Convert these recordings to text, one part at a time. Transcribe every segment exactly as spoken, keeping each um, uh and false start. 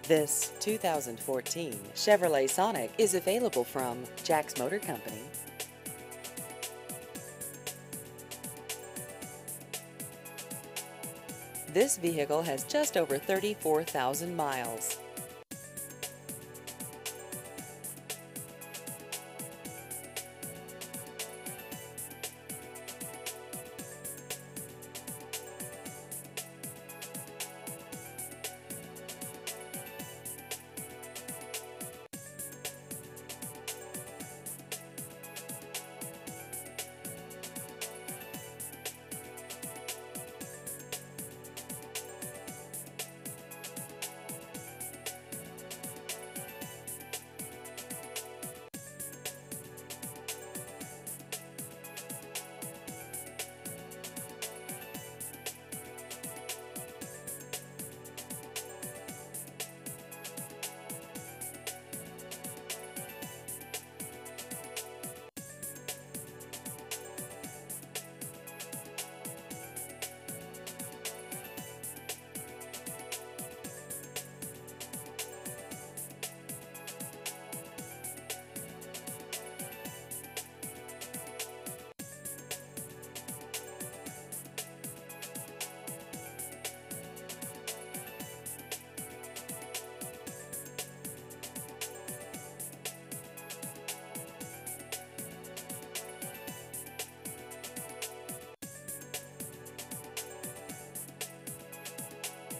This two thousand fourteen Chevrolet Sonic is available from Jack's Motor Company. This vehicle has just over thirty-four thousand miles.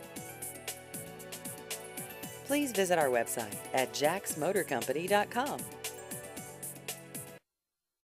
Please visit our website at jacks motor company dot com.